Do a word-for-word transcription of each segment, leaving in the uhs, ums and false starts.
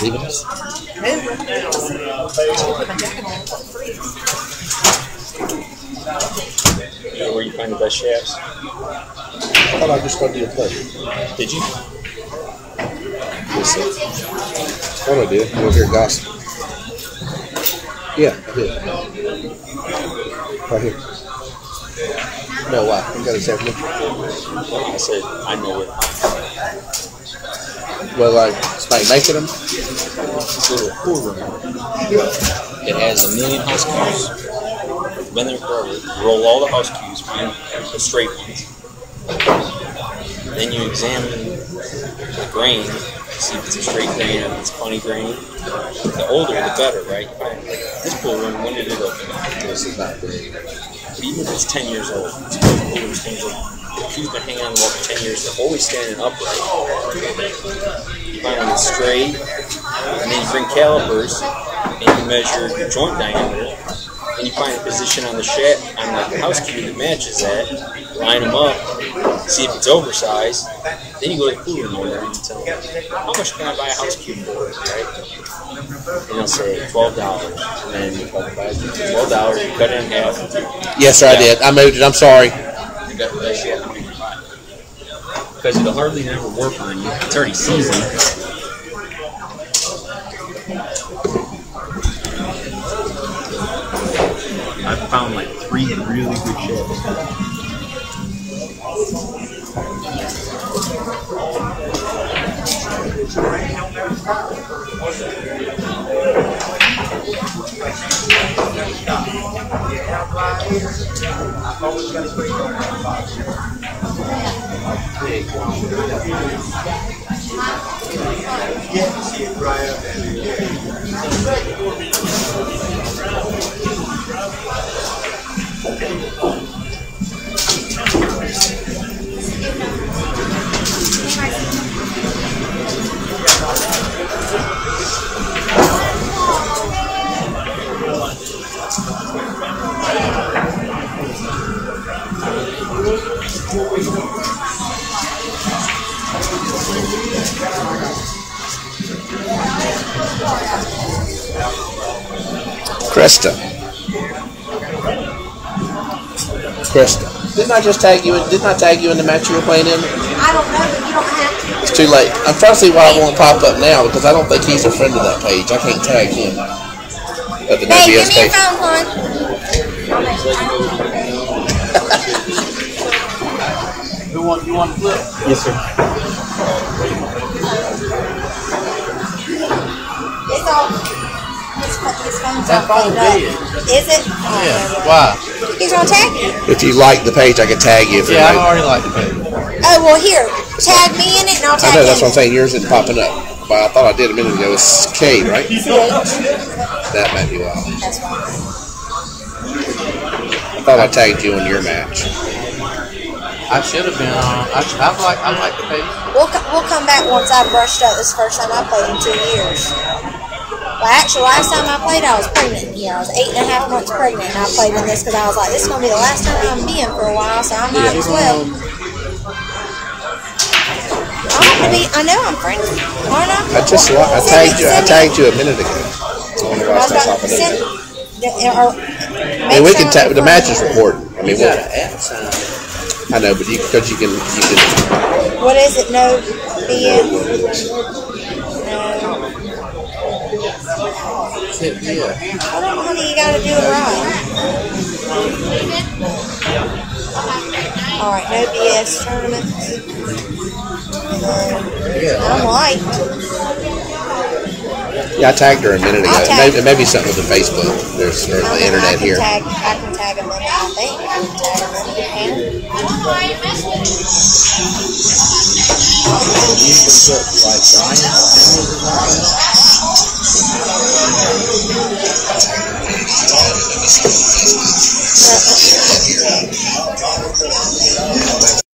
leaving us? Where you find the best shafts? I thought I just got to your place. Did you? Yes, sir. What I did? Over here, gossip. Yeah, I did. Right here. No, why? You got to say it. I said, I know it. Well, like, somebody making them? This little pool room. It has a million house cues. Been there forever. Roll all the house cues, find the straight ones. Then you examine the grain, see if it's a straight grain or if it's a funny grain. The older, the better, right? This pool room, when did it open? This is not big. But even if it's ten years old, it's pool room stands up. The cue's been hanging on the wall for ten years. They're always standing upright. You find when it's straight, and then you bring calipers and you measure the joint diameter. And you find a position on the shaft, on like the house cue that matches that, line them up, see if it's oversized, then you go to the pool room owner and you tell them, how much can I buy a house cue for, right? And they'll say twelve dollars. And then you buy twelve dollars, you cut it in half. Yes, sir, I did. I moved it. I'm sorry. You got the best shaft you can buy. Because it'll hardly never work on you. It's already seasoned. I've found like three really good shafts. Krista. Krista. Didn't I just tag you in? Didn't I tag you in the match you were playing in? I don't know, but you don't have to. It's too late. I'm trying to see why it won't pop up now because I don't think he's a friend of that page. I can't tag him. Of the Hey, W give S me your page. phone, hon. You want, you want to flip? Yes, sir. It's all. His, his phone's That all phone's plugged up. dead. Is it? Yeah. Why? He's gonna tag you. If you like the page, I can tag you. If you Yeah, I've like. already liked the page. Oh well, here. Tag me in it, and I'll I tag know, him. that's what I'm saying. Yours isn't popping up. But I thought I did a minute ago. It's K, right? C H. That might be why. That's why. I thought I tagged you on your match. I should have been on. I, I like. I like the page. We'll co- we'll come back once I brushed up. This is the first time I played in two years. Well, actually, last time I played, I was pregnant. Yeah, I was eight and a half months pregnant, and I played in this because I was like, this is gonna be the last time I'm being for a while, so I might as well. I want to be. I know I'm friendly, aren't I? I just li- I Send tagged me- you. I send me- tagged you a minute ago. I don't know why I it's was not about to popping send. up. Yeah, or I make mean, we sure can I'm tag. The match is recording. recorded. I mean, You got we'll, an at sign. I know, but you because you can you can. What is it? No B M. No. Yeah. I don't know how you got to do it right. All right, no B S tournaments. Yeah. I'm liked. Yeah, I tagged her a minute ago. I'll It tag may, you. it may be something with the Facebook. There's or I the can- internet I can here. Tag, I can tag them in it, I think. I can tag them in it. Can. You can put like Brian. Uh,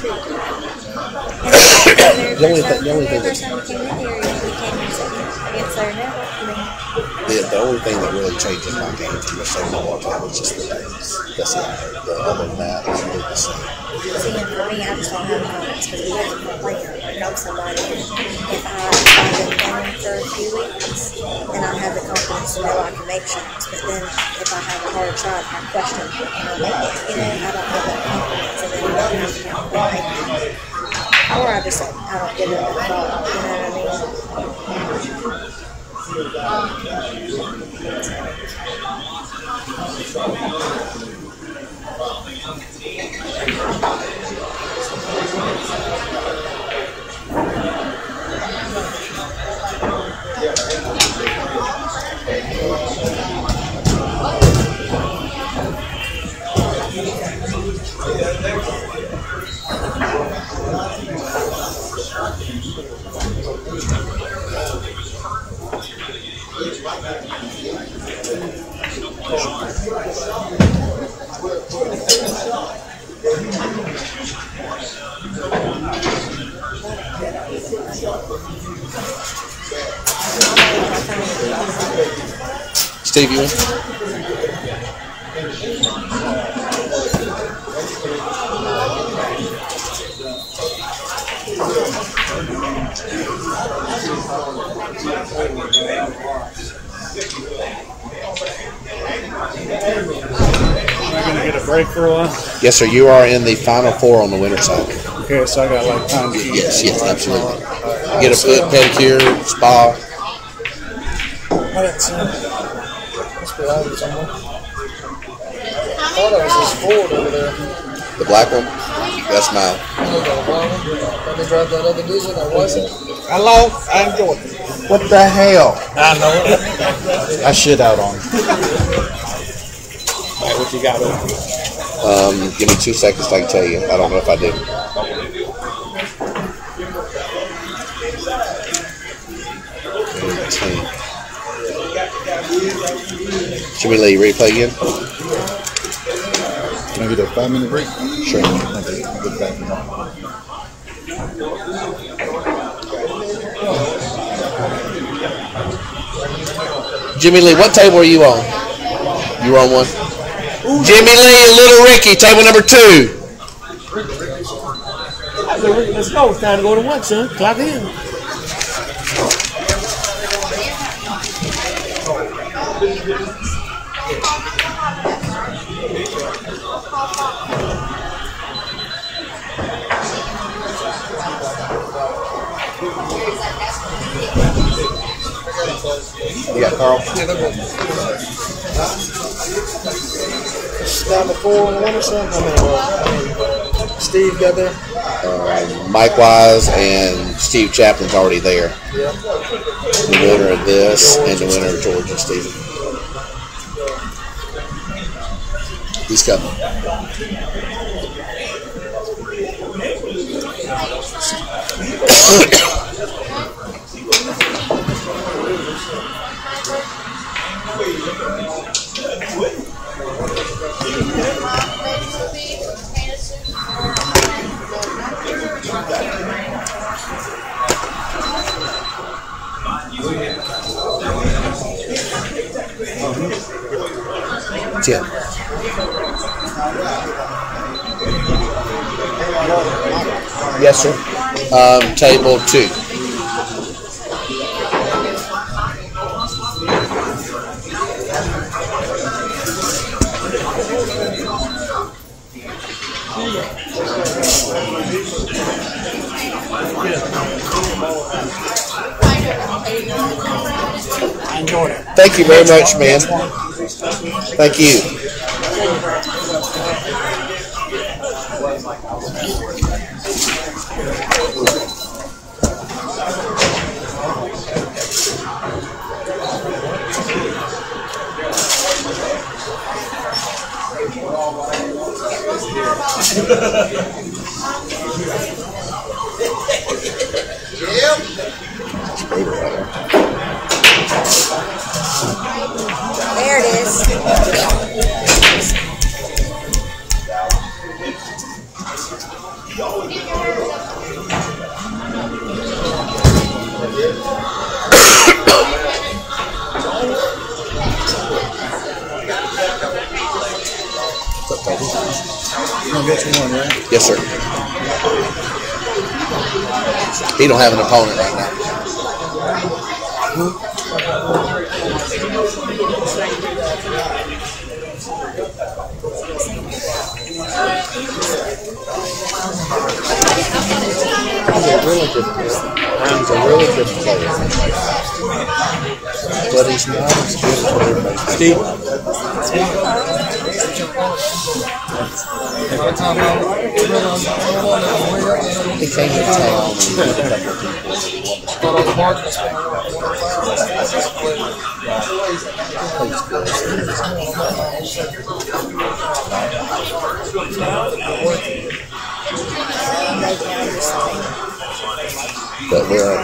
street. The only thing, the only thing First time we came in here, we came and said, against their network. I mean, The, the only thing that really changes my game from the same one time is just the names. That's it. The, other than that, it's really the same. see, and for me, I just don't have confidence because we have to play or know somebody. If I find them down for a few weeks, then I have the confidence to know I can make shots. But then if I have a hard shot, I question, can I make it? You know, I don't have that confidence, and then I don't make it. Or I just, I don't give it a thought. You know what I mean? Steve, you in? We're gonna get a break for a while. Yes, sir. You are in the final four on the winter side. Okay, so I got like time to eat. Yes, yes, absolutely. Get a foot pedicure, spa. I didn't see him. Must be out somewhere. I thought it was his Ford over there. The black one. That's mine. Let me drive that other diesel. That wasn't. Hello, I'm Jordan. What the hell? I know it. I shit out on him. All right, what you got over? Um, give me two seconds so I can tell you. I don't know if I do. eighteen. Jimmy Lee, replay again? Can I get a five minute break? Sure. Okay, I'll get back now. Jimmy Lee, what table are you on? You were on one? Jimmy Lee and Little Ricky, table number two. Let's go. It's time to go to one, son. Clock in. You got Carl? Down to four on the winter side. I mean, uh, Steve got there. Uh, Mike Wise and Steve Chaplin's already there. Yeah. The winner of this and the winner of Georgia, Steve. He's coming. Ten. Yes, sir. Um, table two. Thank you very much, man. Thank you. There it is. You gonna get you one, right? Yes, sir. He don't have an opponent right now. He's a really good player. He's a really good player. But he's not as good as what everybody thinks. Steve. He came to town. But we're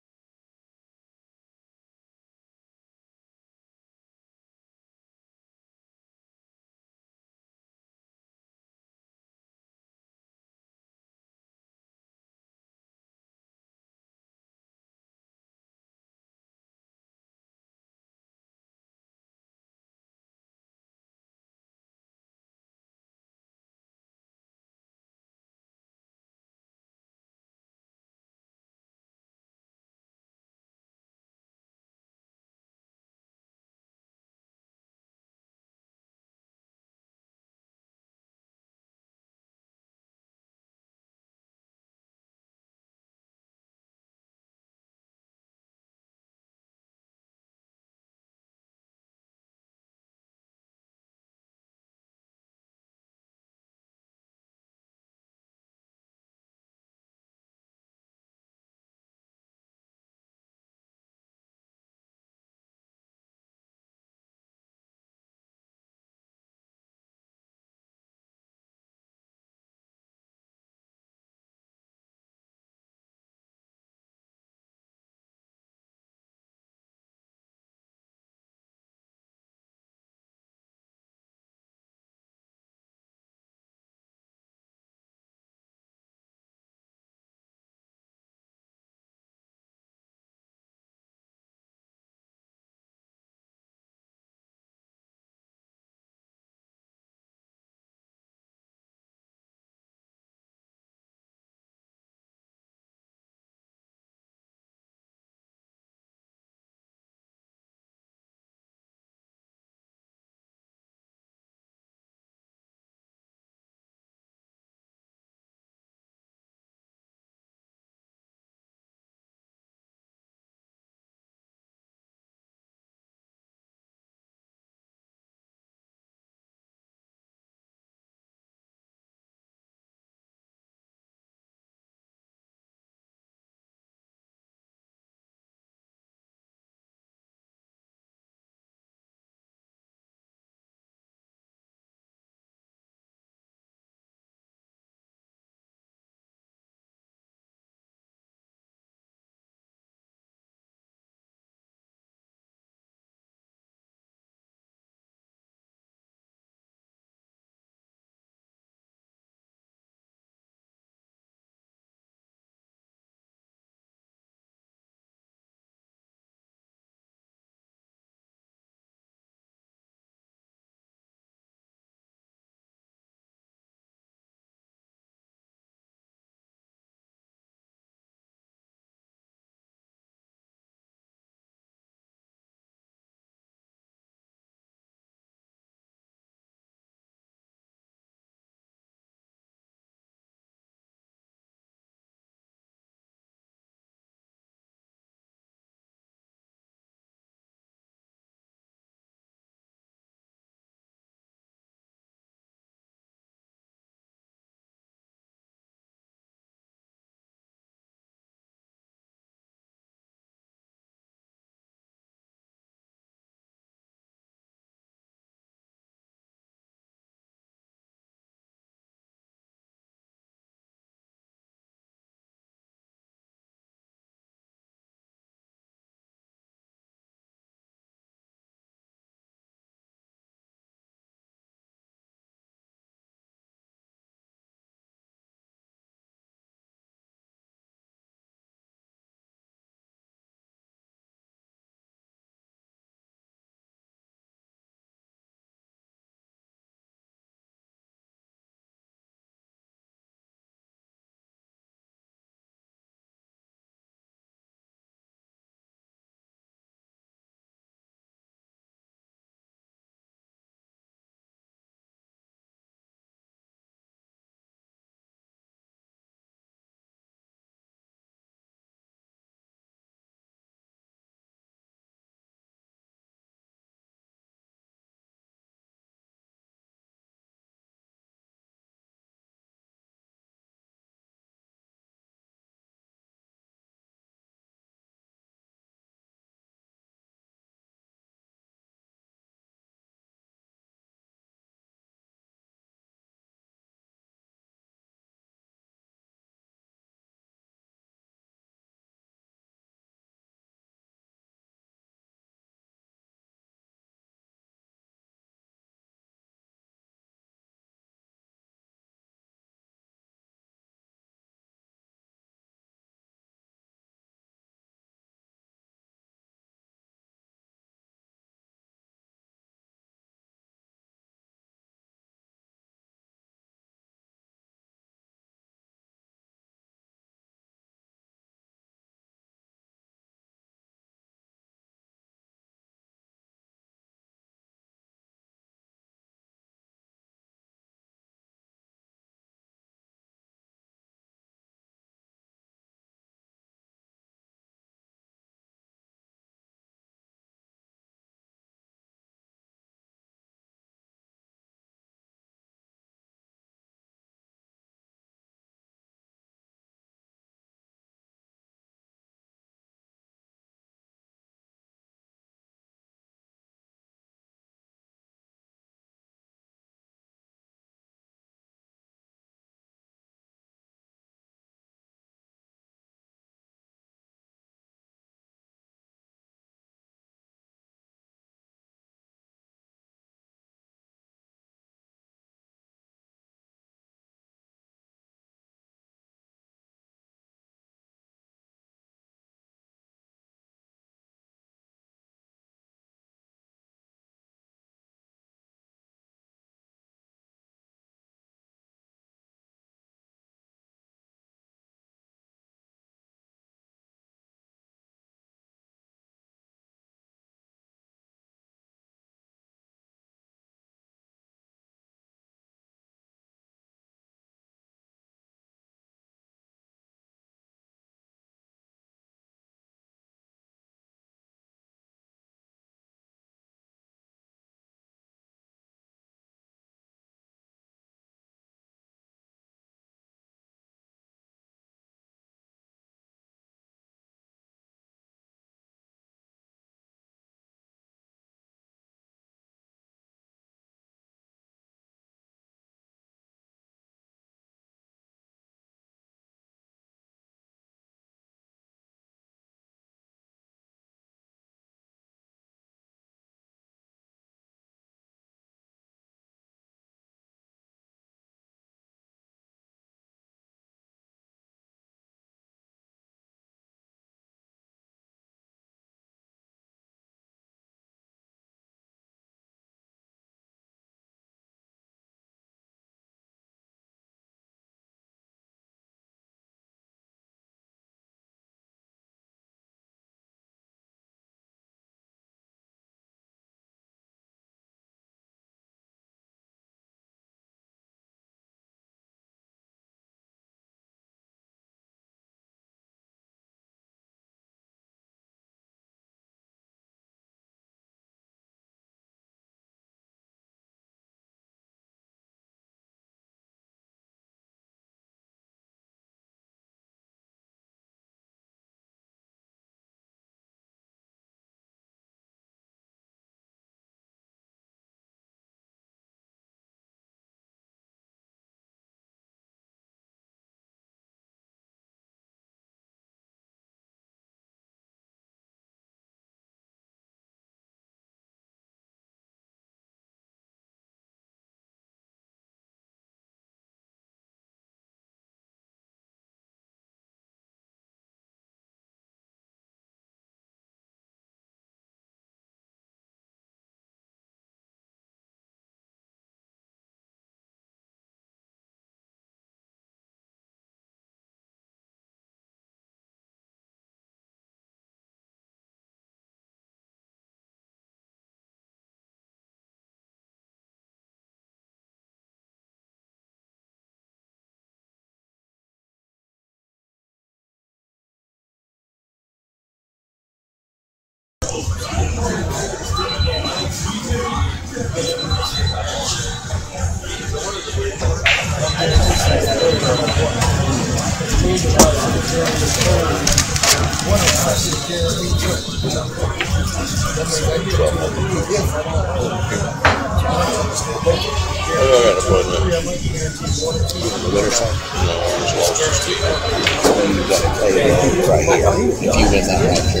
If you win that right here.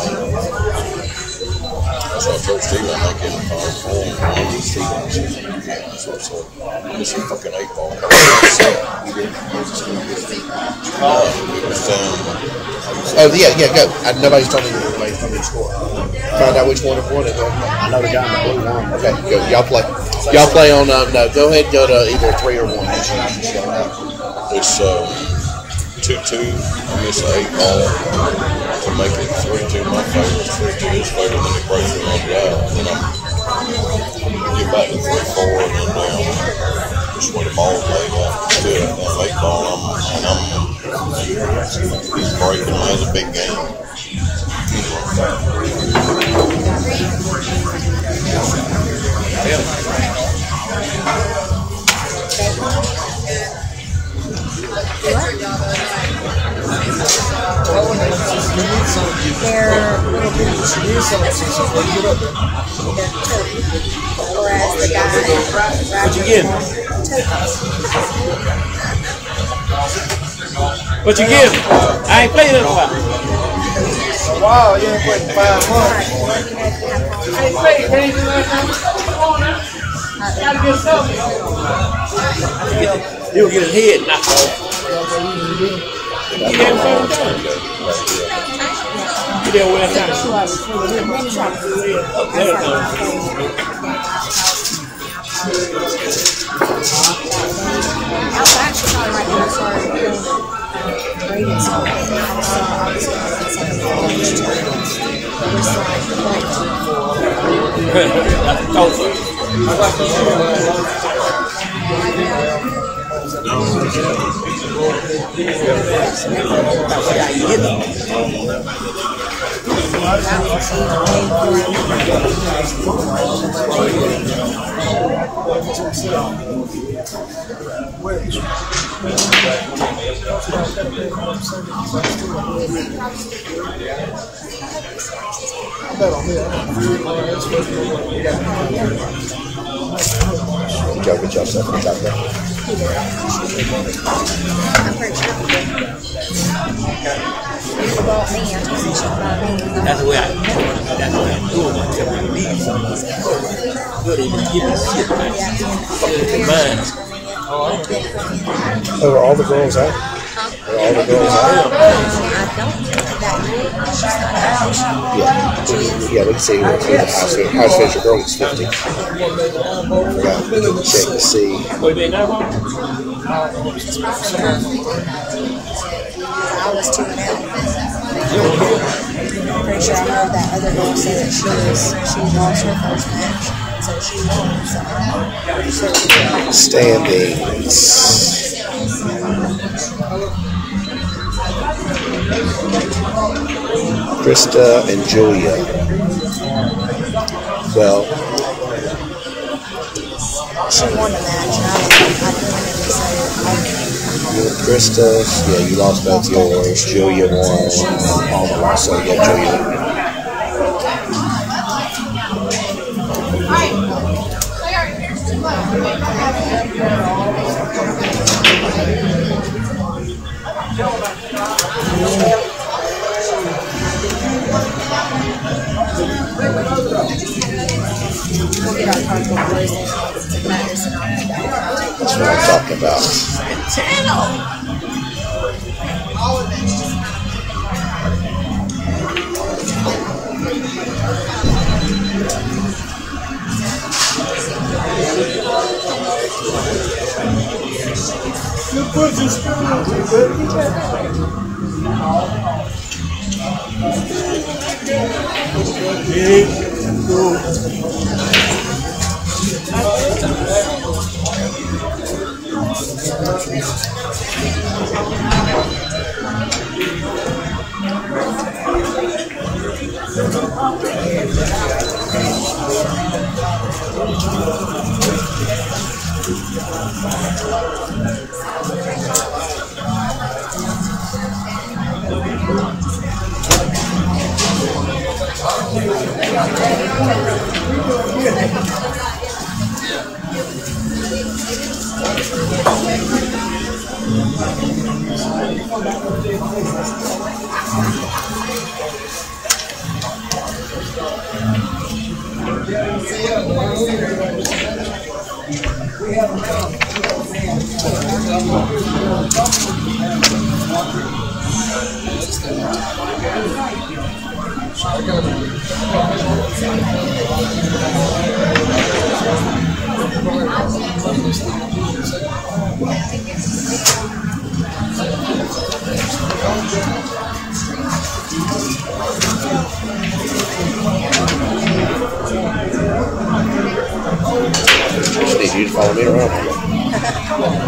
That's what I told Steve. I think in our phone, one of these Stevens. That's what I said. This is fucking eight ball. Uh, it was, um, Oh, yeah, yeah, go. I, nobody's told me nobody's told me the score. Find out which one of one. I know the guy in the blue one. Okay, go. Y'all play. Y'all play on, um, no, go ahead and go to either three or one. it's um, two two. I miss an eight ball to make it three two. My favorite. three two is favorite, and then it breaks me on the out. And then I'm get back to three four, and then down. Just when the ball's laid out, still that eight ball, I'm, and I'm he's breaking. That's a big game. They're little bitty. Whereas the guy, What you getting? What you getting? I ain't played in a while. Wow, you ain't played in five months. I ain't played. Can't do that now. Come on now. Gotta get something. You'll get his head knocked off. You damn fucking done. You there where I'm trying to show out the front of him. I'm trying to do it up there. I was actually probably right when I started doing grading something. I was so obviously something college too. It was like, That's Tulsa. Did y'all get yourself in the top there? I'm pretty sure we did. People bought me, I'm just saying about me. That's the way I that's the way I do it until I leave something. Good, even give me shit back. Fucking mine. Oh, are all the girls out? Are all the girls out? I don't think that she's not out. Yeah. Yeah, we can see what's in the house. House Fisher girl is fifty. Forgot to check to see. What they know? I was two and out. I'm pretty sure I heard that other girl say that she was she lost her first match, so she won. So Standings. Krista and Julia. Well, she won the match, and I didn't, I didn't win it. you and Krista, yeah, you lost both yours. Julia won. Palmer lost, so yeah, Julia. That's what I'm talking about. I need you to follow me around.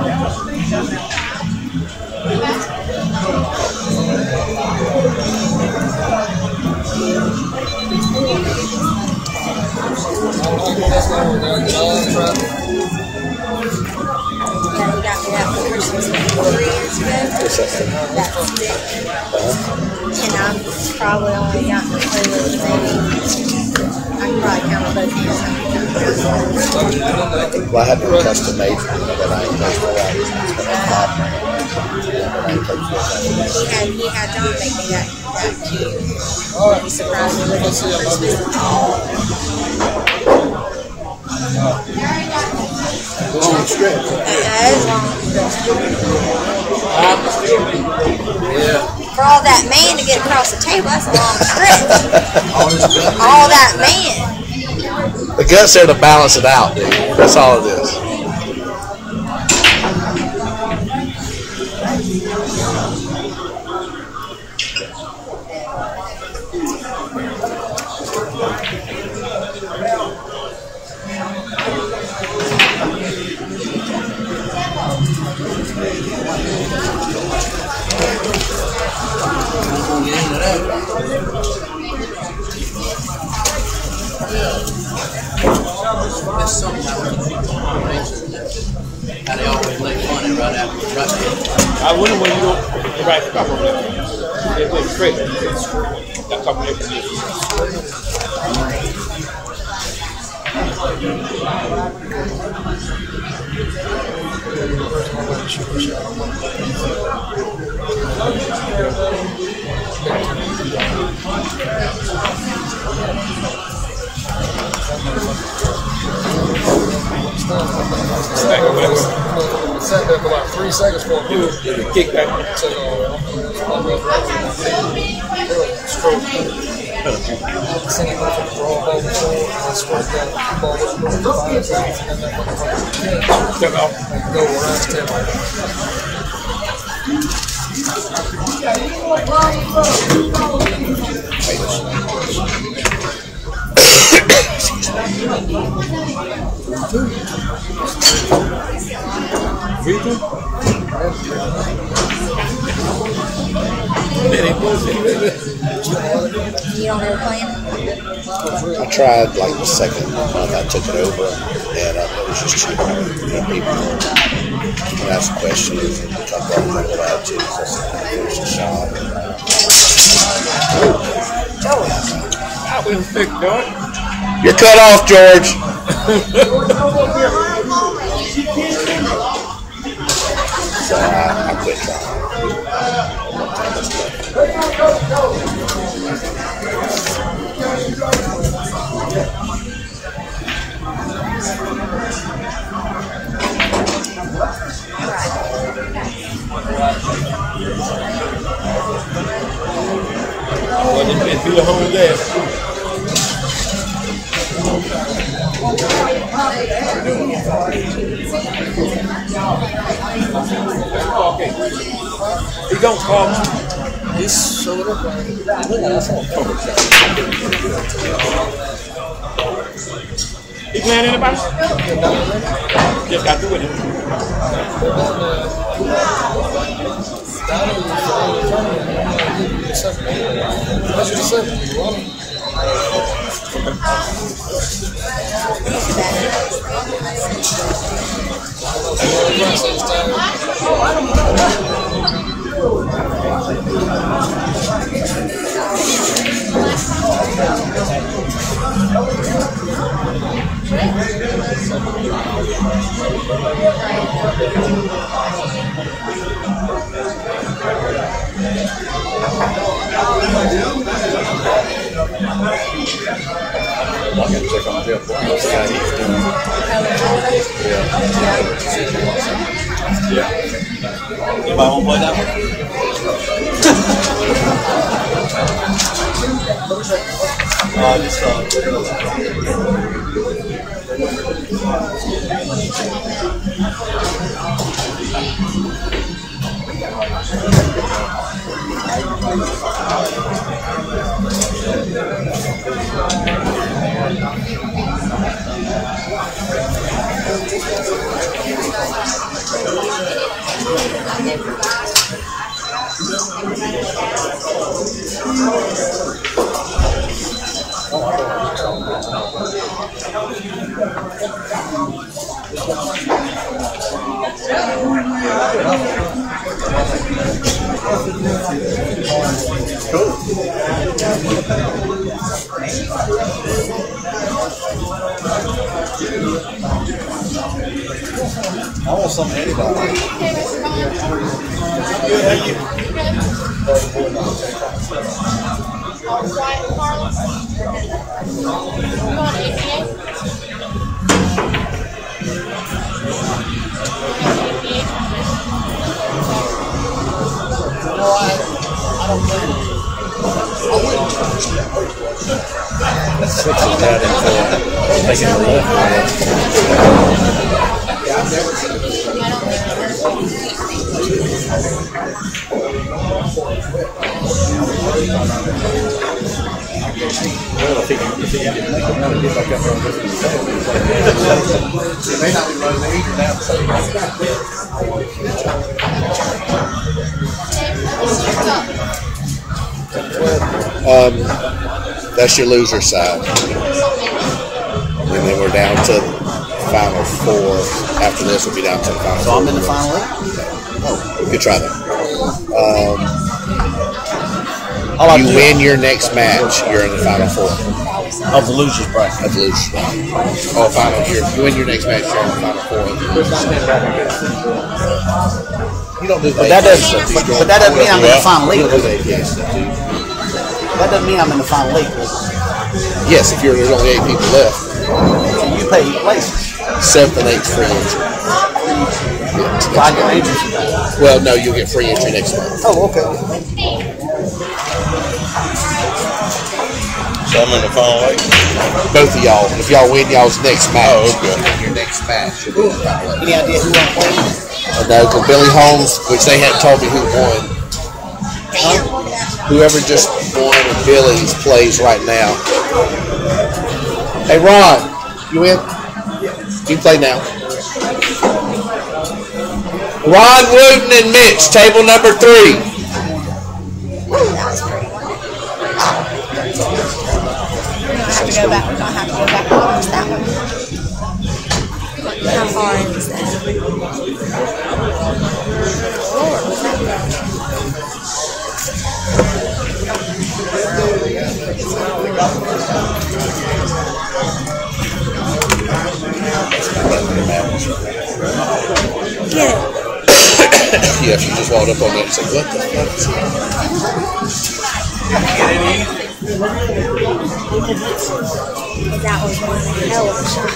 Yeah, he got me that for Christmas three years ago. That's big. And I'm probably only got the playlist maybe. I can probably count on both hands how many times. Well, I had one custom made for me that I ain't paid for that. It's been five grand. I ain't paid for that. He had, he had John make me that, that too. He surprised me with it for Christmas. Long stretch. That is long. Yeah. For all that man to get across the table, that's a long stretch. All that man. The gut's there to balance it out, dude. That's all it is. That's something I would how they always make fun of right after right there. I wouldn't when you go right up on that. They went straight. That couple of Sat there for like three seconds for a move. kick back. Took all stroke. Seen him up for the ball ball before. I swear to God, the ball was moving five seconds and then that Took off. and go around the table. Breathing? You don't ever plan? I tried like the second month I took it over, and uh, it was just cheaper. You know, people can ask questions and talk about what they had to. So it was a shot. I wouldn't pick that. You're cut off, George. So I, I quit trying. Well, it's been through the whole day. Okay. He don't call me. He's showed up. He playing anybody? Just got through with him. That's what he said. I gotta check on Jeff Brown, see how he's doing. Yeah. Yeah. Anybody want to play that one? uh, just, uh, I want something anybody. Good, how you? All quiet, Carlos. Come on, A P A. No, I, I don't think. I wouldn't. Switches that into taking the left. Yeah, I've never seen it. Well, if he can, if he can make it want to get back up there and listen to that, It may not be running either now. Um, that's your loser side. And then we're down to final four. After this, we'll be down to the final So four. I'm in the final eight? Oh, good try there. Um, All I you do win your next match, you're in the final four of the losers bracket. of the losers bracket. Oh, final. You're, you win your next match, you're in the final four of the losers bracket. You don't do But that doesn't. But, but that doesn't mean I'm in the final You eight. don't do that, yes. That doesn't mean I'm in the final eight. Yes, if you're there's only eight people left. So you pay eight places. Seventh and eighth free entry. So I get entry for that. Well, no, you'll get free entry next month. Oh, okay. So I'm in the final eight. Both of y'all. If y'all win y'all's next match, Oh, okay. you win your next match. You'll be in the final eight. Any idea who I'm playing? I know, because Billy Holmes, which they hadn't told me who won. Whoever just won and Billy's plays right now. Hey, Ron, you in? You play now. Ron Wooten and Mitch, table number three. That was pretty one. We're gonna have to go back. We're gonna have to go back and watch that one. How far in is that? Lord, was that Get it. Yeah, she just walked up on that and said, what the fuck is That was one hell of a shot.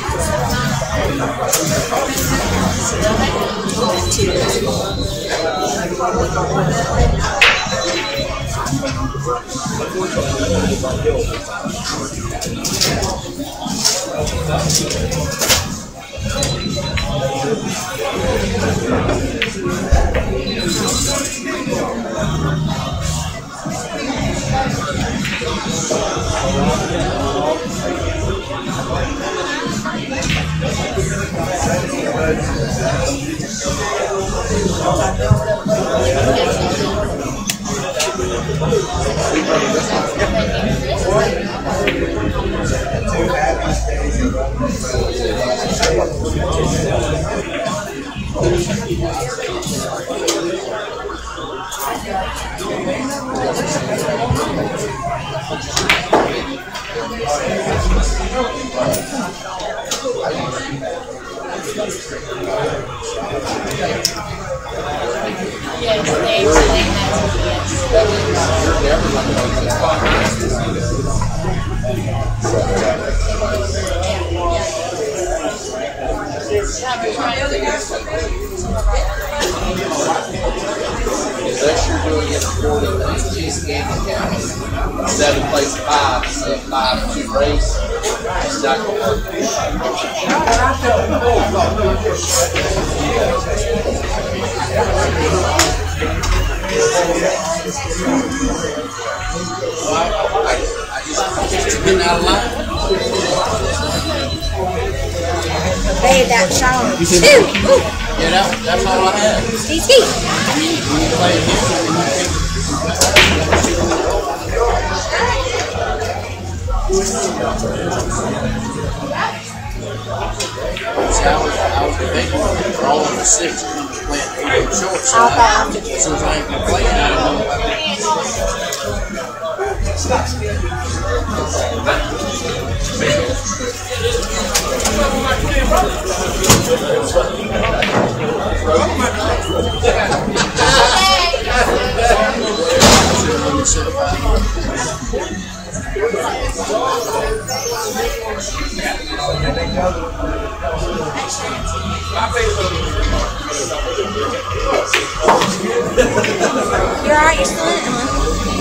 Yes, they explain Unless you're doing it according to these handicaps, seven place five, say five two race, it's not going to work. I just been out of line. Babe, that Sean. Two. Yeah, that, that's all I had. Ski ski. See, I was, I was debating for all of the six playing eight short side. Since I ain't been playing, I don't know. You're alright, you're still in it, huh?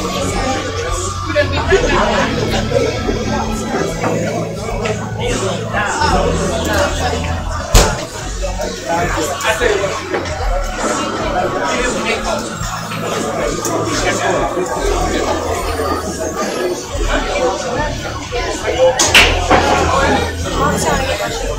I'm trying to get my shit.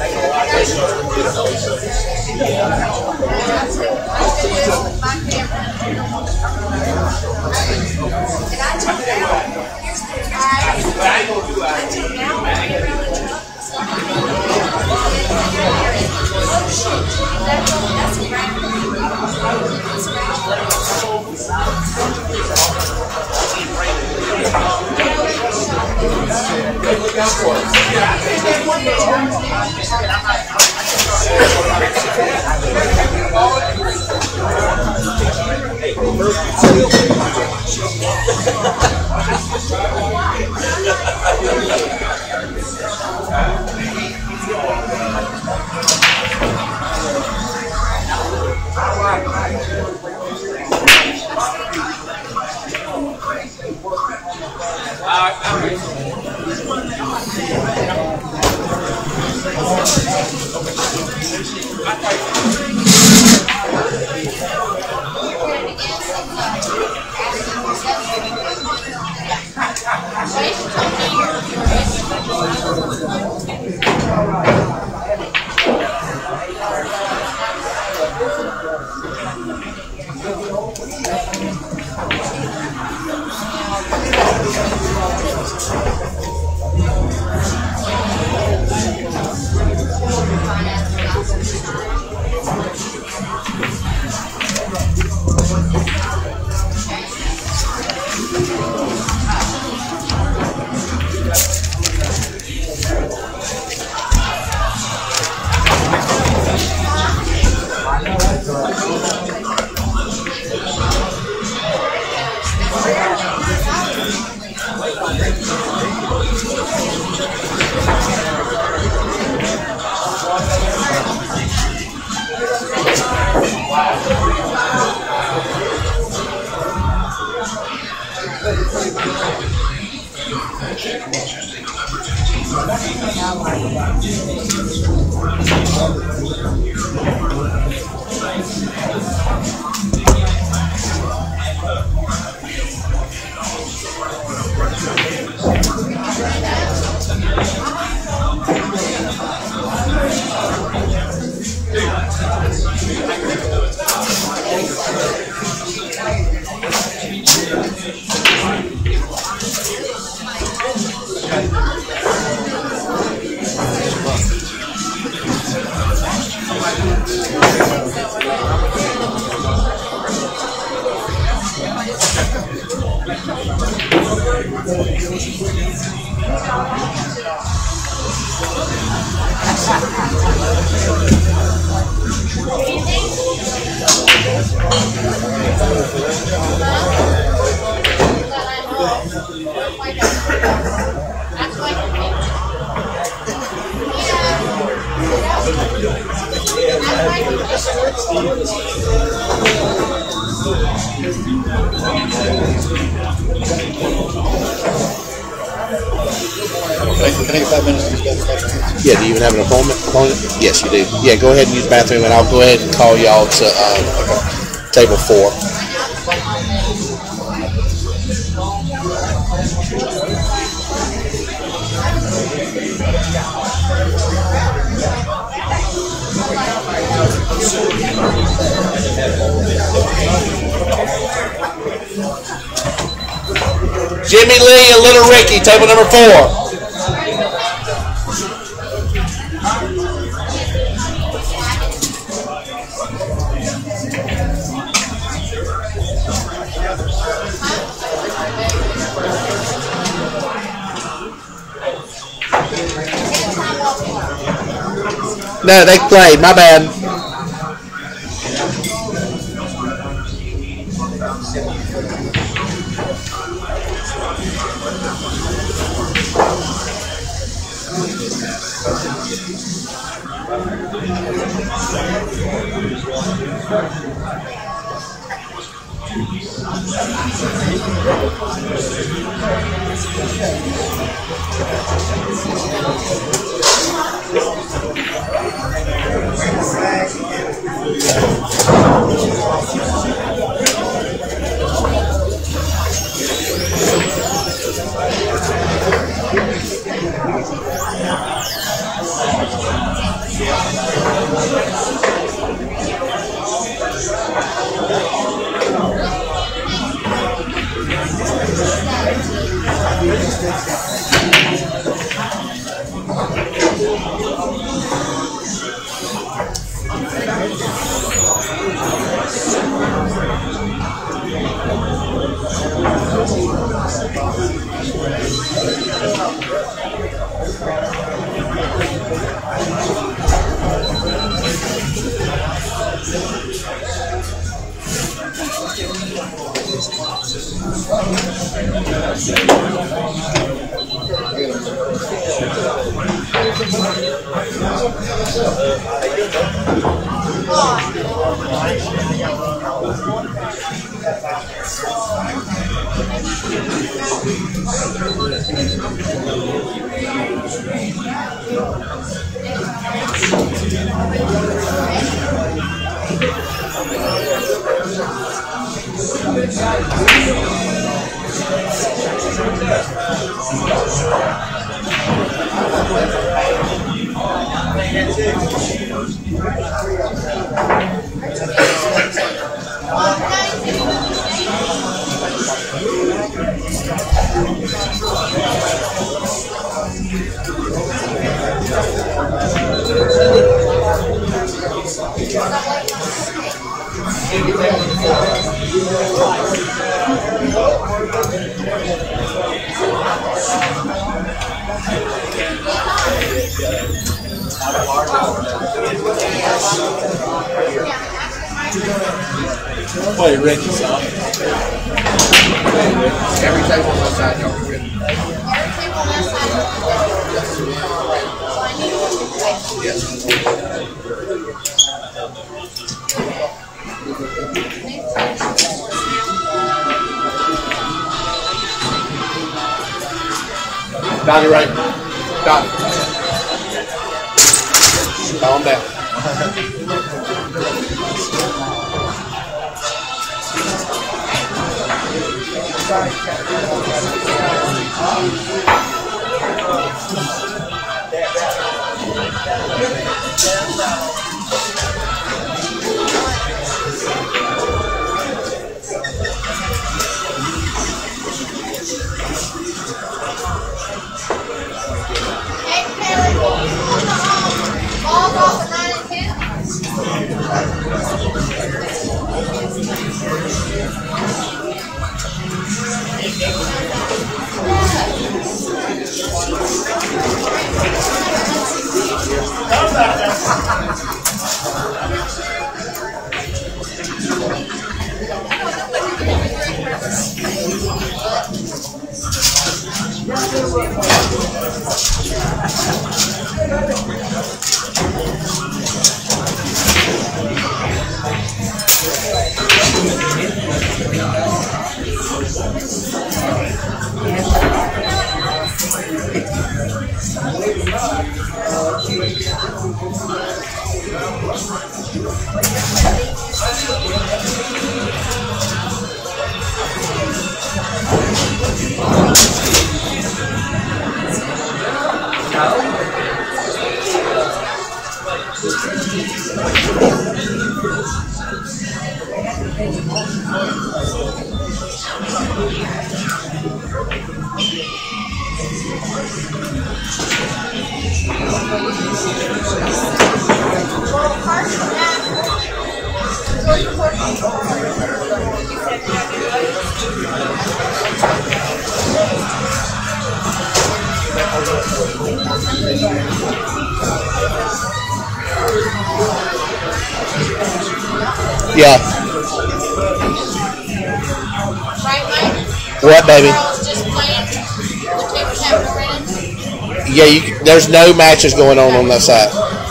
Thank you. Can I, can I get five minutes to use the bathroom? Yeah, do you even have an appointment? appointment? Yes, you do. Yeah, go ahead and use the bathroom, and I'll go ahead and call y'all to uh, table four. Jimmy Lee and Little Ricky, table number four. No, they played. My bad. Play Ricky's up. Every table on that side, y'all are good. Yes. Donnie, right? Donnie. Calm down. Yeah. What, baby? Yeah, you, there's no matches going on on that side.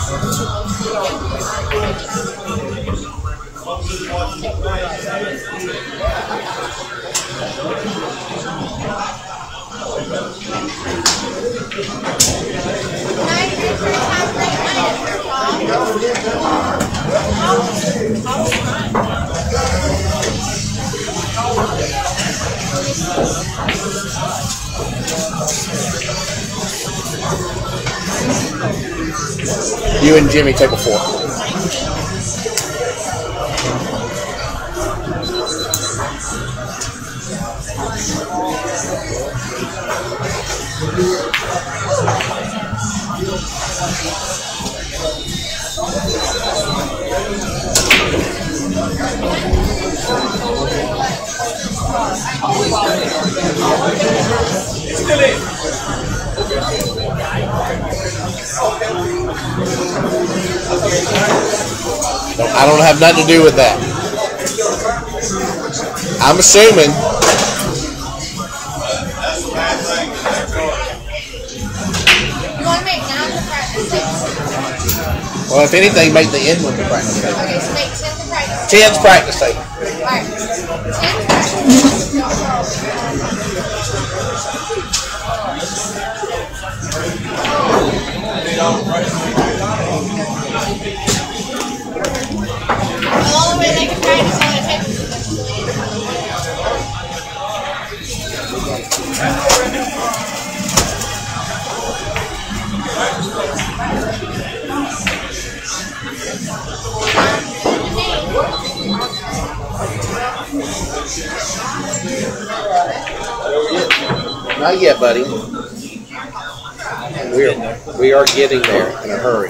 You and Jimmy take a four. I don't have nothing to do with that. I'm assuming. You want to make nine the practice tape? Well, if anything, make the end one the practice tape. Okay, so make ten the practice tape. Ten's practice tape. Alright. ten practice tape. The only way they can practice on a tape is Not yet, buddy. We're, we are getting there in a hurry.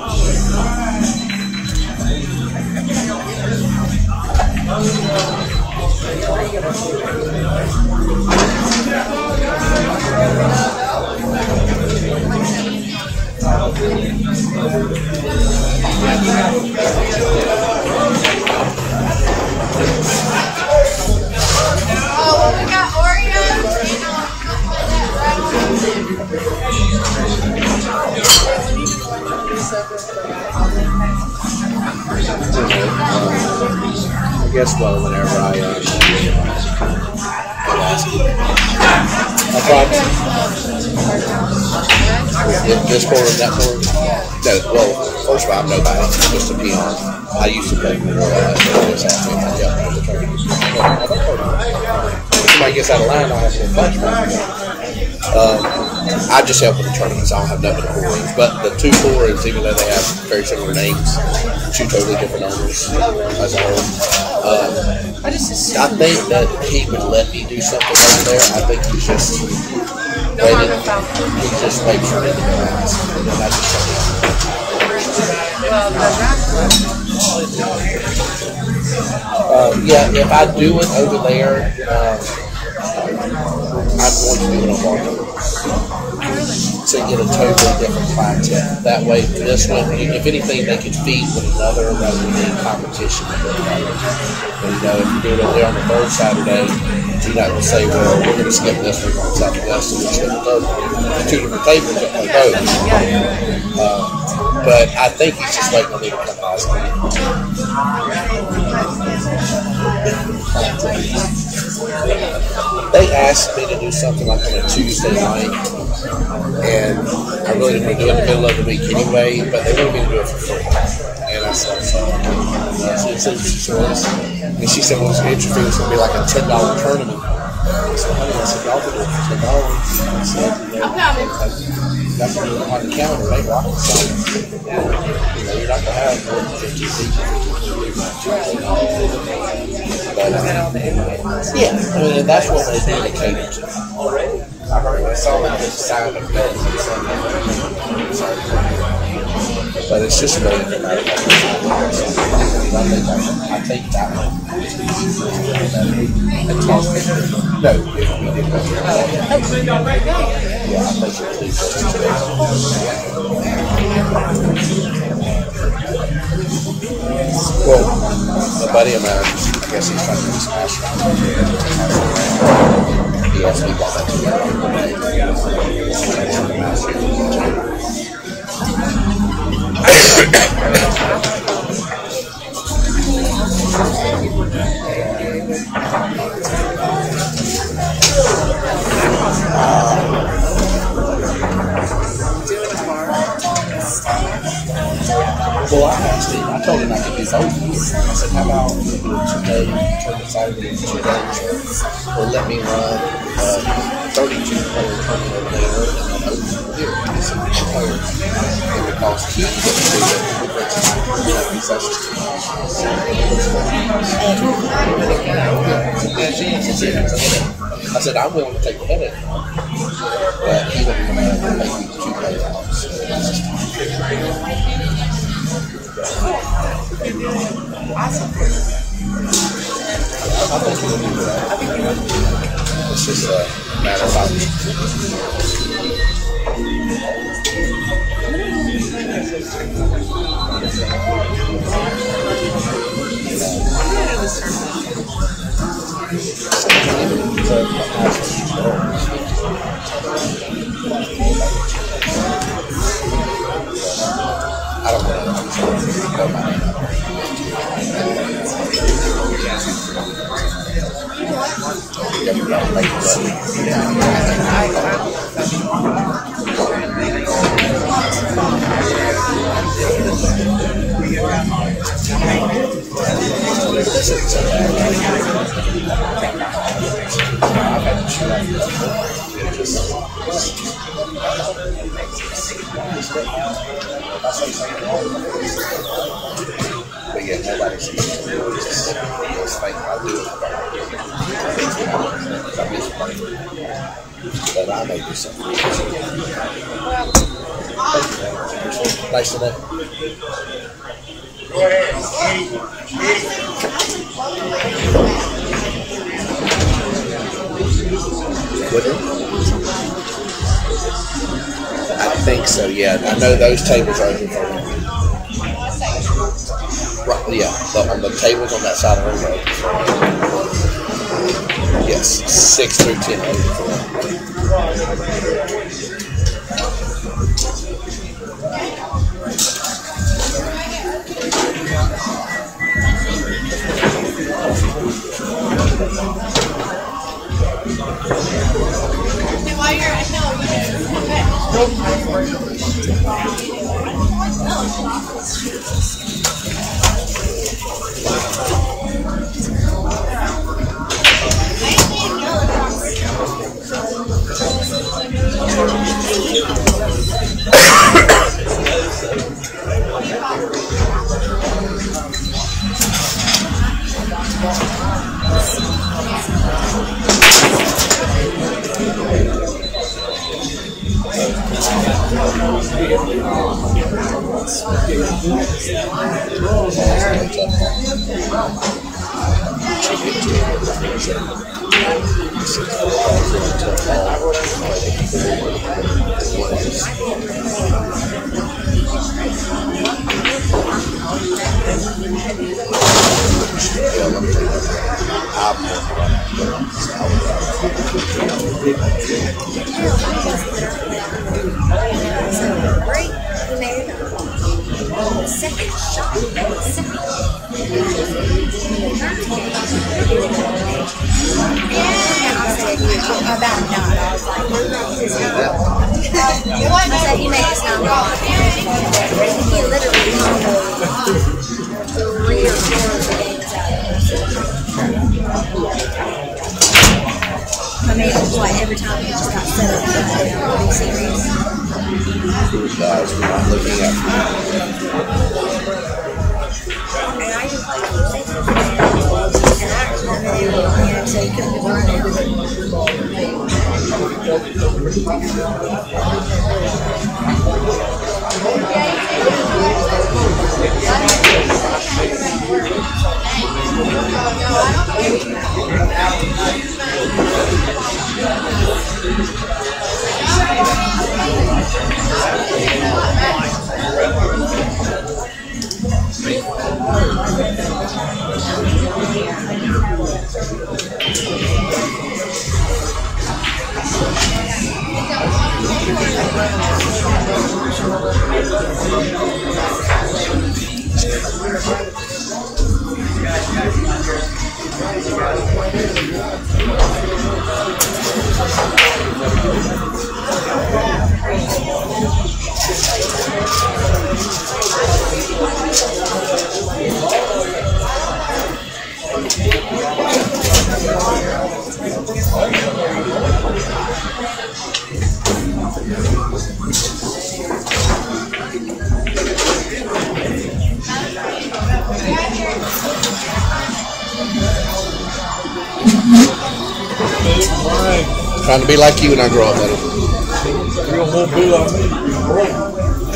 Oh, well, we got Oreos, you know, put that right I guess, well, whenever I uh, I tried this corner, that corner. No, well, first of all, I'm nobody. I'm just a peon. I used to play for uh, this happened. I jumped on the tournament. If somebody gets out of line, I'll have to punch um, I just help with the tournaments. I don't have nothing to four-ins. But the two four-ins, even though they have very similar names, two totally different owners as a whole. Um, I think that he would let me do something over there. I think he's just waiting. He just waits for me to go out. And then I just come in. Uh, yeah, if I do it over there, um, I'm going to do it on Barker to get a totally different clientele. That way, this one, if anything, they can feed one another rather than being competition with one another. But, you know, if you do it over there on the third Saturday, you're not going to say, well, we're going to skip this one on Southwest and we're just going to third one. Two different tables that play both. Um, but I think he's just waiting on me to come out. they asked me to do something like on a Tuesday night, and I really didn't want to do it in the middle of the week anyway, but they wanted me to do it for free. And I said, so, she said, she was, and she said, well, it's interesting, it's going to be like a ten dollar tournament. I said, honey, I said, y'all can do it for ten dollars. I said, you know, that's what you're on the counter, ain't rocket science. You know, you're not going to have more than fifty people. But, uh, yeah, I mean, that's what they dedicated to. I heard, I saw that the sound of bells and something. But it's just really no matter what. I think I, I think that one. No, if we did go here. Yeah, I think it leaves us well, a buddy of mine, I guess he's trying to do smash. He asked me about that. Well, I asked him, I told him I could do both. I said, how about we do it today, turn Saturday into two days, or let me run uh, thirty-two player tournament over there and then open here. I said, which players? It would cost Keith to do it. I said, I'm willing to take the headache, but he doesn't want to make me two player out. So it's just I think it would be good. It's just a matter of I don't know. But yeah, nobody sees it. It's just like I do it. But I may do something. Nice to know. Go ahead. Would it? I think so, yeah. I know those tables are open for me. Right, yeah, but on the tables on that side of the road. Yes, six through ten open for me. While you're at home, Break, he made it up. Second shot, second. I said, you about not. I was like, it's not. I said, you make it's not wrong. He literally comboed three or four of the games out of I mean, it was like every time he just got set up for a pretty serious. Those guys were not looking at me. And I just like to say something. And I remember they were on here, so you couldn't be running. Trying to be like you when I grow up, buddy. You don't want to be like me.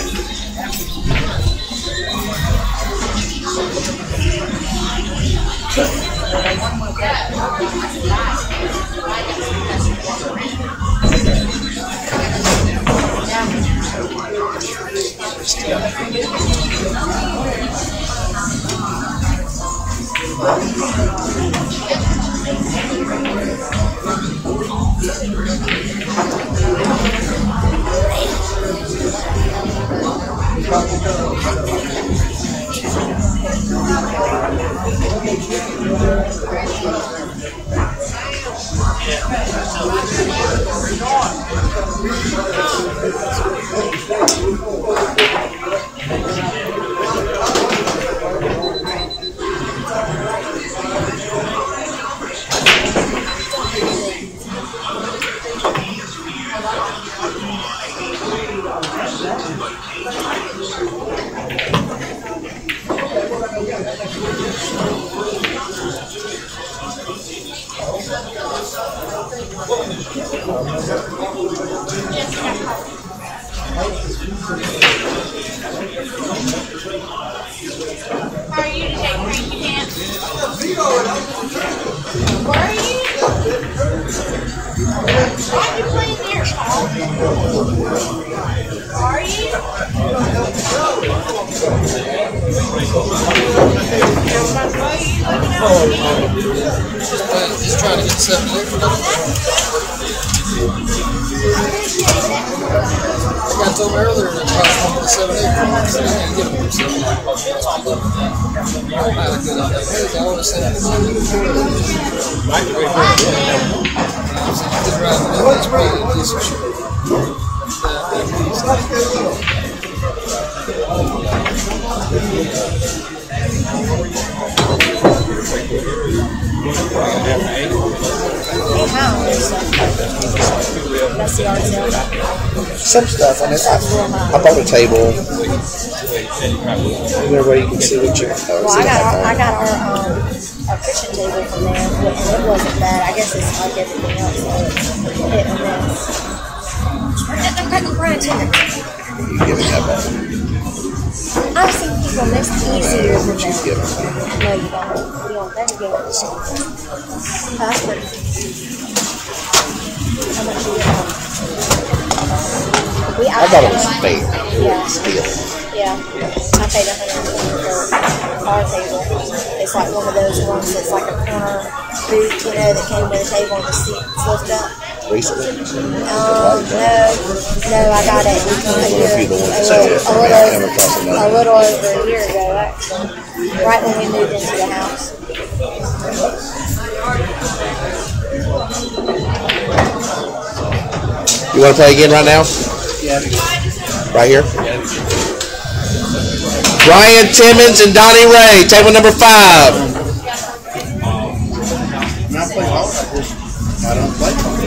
How are you today, Cranky Pants? Where are you? Why are you playing here, Paul? Are you? Just trying to get seven eight. I told him earlier that I was going to seven eight. I didn't get him seven eight. I had a good idea. I want to say that. I said, you could drive it. It's probably a piece of shit. That's the art sale. Some stuff. I mean, I, I bought a table where you can see what you. Well, I got our, I got our um our kitchen table from there, and it wasn't bad. I guess it's like everything else. So it's hit and miss. I'm cutting Brian tender. You give it that back. I've seen people miss easier than What you that. give it. No, you don't. You don't. Then you give it the same. That's pretty. How much you get? We, I thought it was fake. Yeah. Steel. Yeah. I paid a hundred for our table. It's like one of those ones that's like a corner booth, you know, that came with a table and the seats lift up. Recently? Um, no, no, I got it a year, If you're the one a that said little, it, a I little, came across a another. little over a year ago, actually. Right when we moved into the house. You want to play again right now? Yeah. Right here? Ryan Timmons and Donnie Ray, table number five. When I play golf, I just, I don't play golf.